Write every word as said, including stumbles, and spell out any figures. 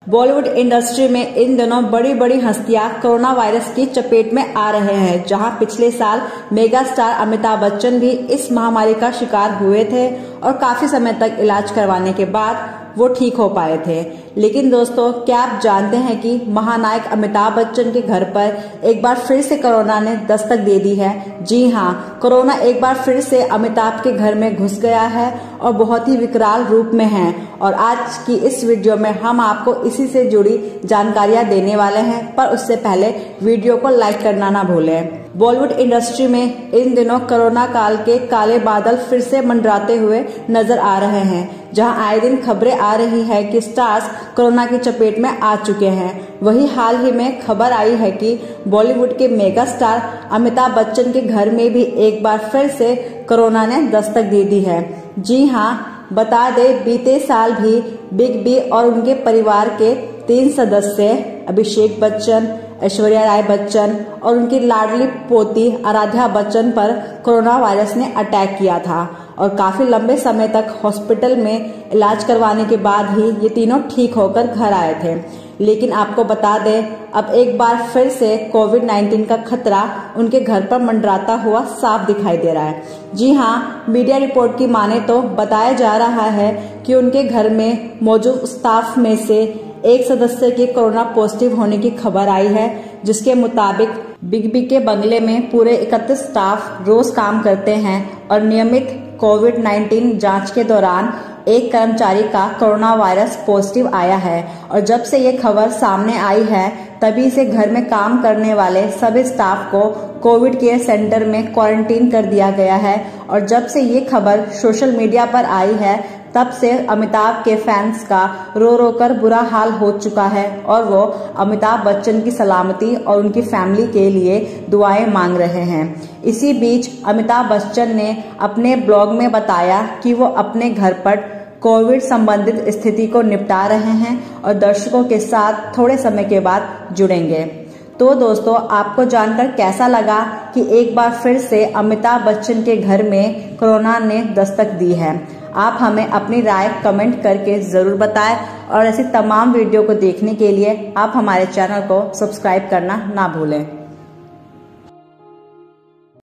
Bollywood industry में इन दिनों बड़ी बड़ी हस्तियां कोरोना वायरस की चपेट में आ रहे हैं, जहां पिछले साल मेगा स्टार अमिताभ बच्चन भी इस महामारी का शिकार हुए थे और काफी समय तक इलाज करवाने के बाद वो ठीक हो पाए थे। लेकिन दोस्तों, क्या आप जानते हैं कि महानायक अमिताभ बच्चन के घर पर एक बार फिर से कोरोना ने दस्तक दे दी है। जी हाँ, कोरोना एक बार फिर से अमिताभ के घर में घुस गया है और बहुत ही विकराल रूप में है। और आज की इस वीडियो में हम आपको इसी से जुड़ी जानकारियां देने वाले हैं, पर उससे पहले वीडियो को लाइक करना ना भूलें। बॉलीवुड इंडस्ट्री में इन दिनों कोरोना काल के काले बादल फिर से मंडराते हुए नजर आ रहे हैं, जहां आए दिन खबरें आ रही है कि स्टार्स कोरोना की चपेट में आ चुके हैं। वही हाल ही में खबर आई है कि बॉलीवुड के मेगा स्टार अमिताभ बच्चन के घर में भी एक बार फिर से कोरोना ने दस्तक दे दी है। जी हाँ, बता दे, बीते साल भी बिग बी और उनके परिवार के तीन सदस्य अभिषेक बच्चन, ऐश्वर्या राय बच्चन और उनकी लाडली पोती आराध्या बच्चन पर कोरोना वायरस ने अटैक किया था और काफी लंबे समय तक हॉस्पिटल में इलाज करवाने के बाद ही ये तीनों ठीक होकर घर आए थे। लेकिन आपको बता दें, अब एक बार फिर से कोविड नाइन्टीन का खतरा उनके घर पर मंडराता हुआ साफ दिखाई दे रहा है। जी हाँ, मीडिया रिपोर्ट की माने तो बताया जा रहा है कि उनके घर में मौजूद स्टाफ में से एक सदस्य के कोरोना पॉजिटिव होने की खबर आई है, जिसके मुताबिक बिग बी के बंगले में पूरे इकतीस स्टाफ रोज काम करते हैं और नियमित कोविड नाइन्टीन जांच के दौरान एक कर्मचारी का कोरोना वायरस पॉजिटिव आया है। और जब से ये खबर सामने आई है, तभी से घर में काम करने वाले सभी स्टाफ को कोविड केयर सेंटर में क्वारंटीन कर दिया गया है। और जब से ये खबर सोशल मीडिया पर आई है, तब से अमिताभ के फैंस का रो रो कर बुरा हाल हो चुका है और वो अमिताभ बच्चन की सलामती और उनकी फैमिली के लिए दुआएं मांग रहे हैं। इसी बीच अमिताभ बच्चन ने अपने ब्लॉग में बताया कि वो अपने घर पर कोविड संबंधित स्थिति को निपटा रहे हैं और दर्शकों के साथ थोड़े समय के बाद जुड़ेंगे। तो दोस्तों, आपको जानकर कैसा लगा कि एक बार फिर से अमिताभ बच्चन के घर में कोरोना ने दस्तक दी है? आप हमें अपनी राय कमेंट करके जरूर बताएं और ऐसी तमाम वीडियो को देखने के लिए आप हमारे चैनल को सब्सक्राइब करना ना भूलें।